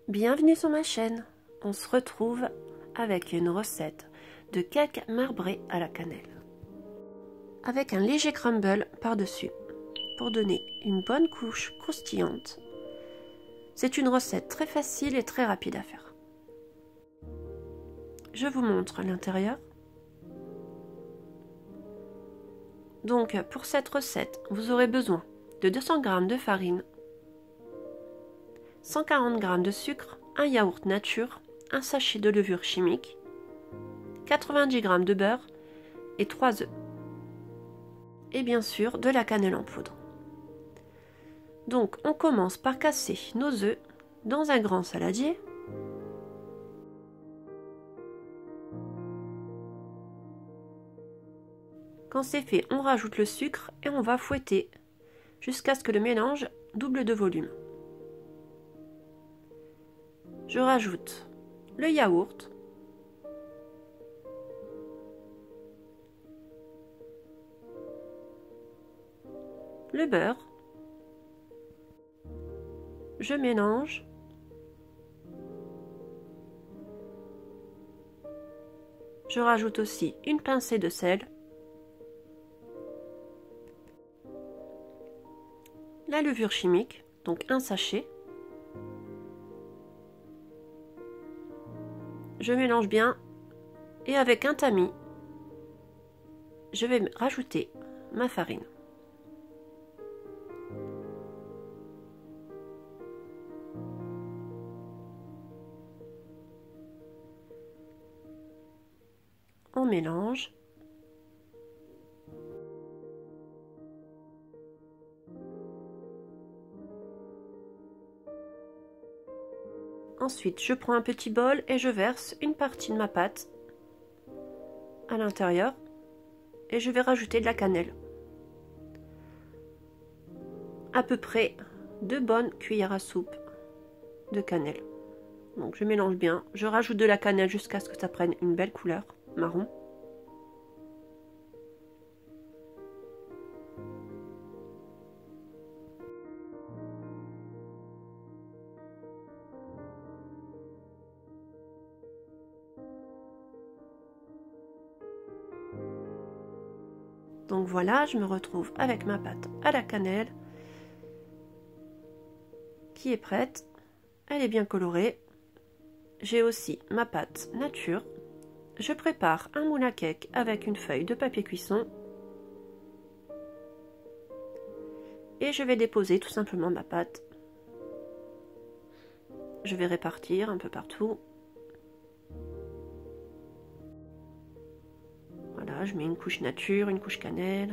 Bienvenue sur ma chaîne. On se retrouve avec une recette de cake marbré à la cannelle. Avec un léger crumble par-dessus pour donner une bonne couche croustillante. C'est une recette très facile et très rapide à faire. Je vous montre l'intérieur. Donc pour cette recette, vous aurez besoin de 200 g de farine, 140 g de sucre, un yaourt nature, un sachet de levure chimique, 90 g de beurre et 3 œufs. Et bien sûr de la cannelle en poudre. Donc on commence par casser nos œufs dans un grand saladier. Quand c'est fait, on rajoute le sucre et on va fouetter jusqu'à ce que le mélange double de volume. Je rajoute le yaourt, le beurre, je mélange, je rajoute aussi une pincée de sel, la levure chimique, donc un sachet. Je mélange bien et avec un tamis, je vais rajouter ma farine. On mélange. Ensuite, je prends un petit bol et je verse une partie de ma pâte à l'intérieur et je vais rajouter de la cannelle. À peu près 2 bonnes cuillères à soupe de cannelle. Donc je mélange bien, je rajoute de la cannelle jusqu'à ce que ça prenne une belle couleur marron. Donc voilà, je me retrouve avec ma pâte à la cannelle qui est prête. Elle est bien colorée. J'ai aussi ma pâte nature. Je prépare un moule à cake avec une feuille de papier cuisson. Et je vais déposer tout simplement ma pâte. Je vais répartir un peu partout. Voilà, je mets une couche nature, une couche cannelle.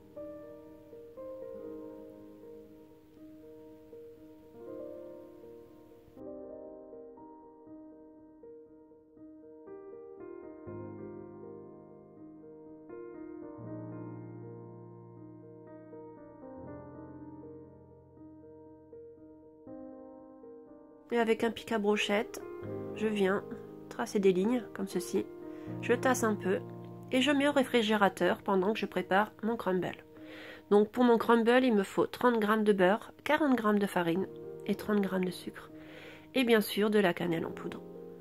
Et avec un pic à brochette, je viens tracer des lignes comme ceci. Je tasse un peu et je mets au réfrigérateur pendant que je prépare mon crumble. Donc pour mon crumble, il me faut 30 g de beurre, 40 g de farine et 30 g de sucre. Et bien sûr de la cannelle en poudre.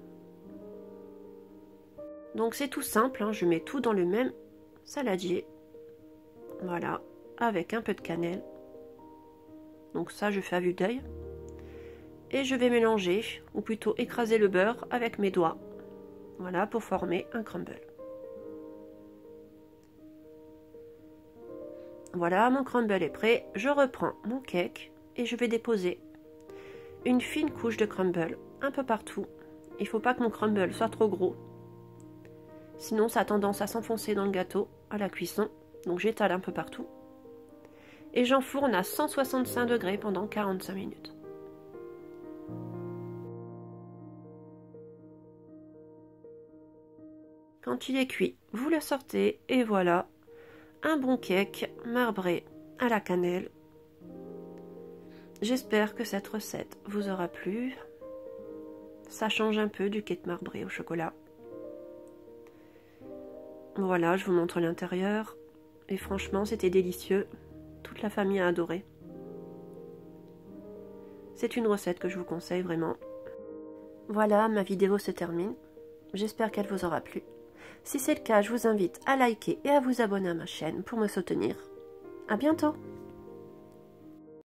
Donc c'est tout simple, hein, je mets tout dans le même saladier. Voilà, avec un peu de cannelle. Donc ça je fais à vue d'œil. Et je vais mélanger, ou plutôt écraser le beurre avec mes doigts. Voilà, pour former un crumble. Voilà, mon crumble est prêt. Je reprends mon cake et je vais déposer une fine couche de crumble un peu partout. Il ne faut pas que mon crumble soit trop gros. Sinon, ça a tendance à s'enfoncer dans le gâteau à la cuisson. Donc j'étale un peu partout. Et j'enfourne à 165 degrés pendant 45 minutes. Quand il est cuit, vous le sortez et voilà, un bon cake marbré à la cannelle. J'espère que cette recette vous aura plu. Ça change un peu du cake marbré au chocolat. Voilà, je vous montre l'intérieur. Et franchement, c'était délicieux. Toute la famille a adoré. C'est une recette que je vous conseille vraiment. Voilà, ma vidéo se termine. J'espère qu'elle vous aura plu. Si c'est le cas, je vous invite à liker et à vous abonner à ma chaîne pour me soutenir. À bientôt!